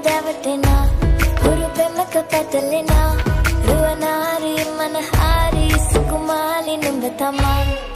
දැවටෙනා හුරු පෙමක පැටලෙනා රුවනාරි මනහාරි සුකුමාලි නුඹ තමා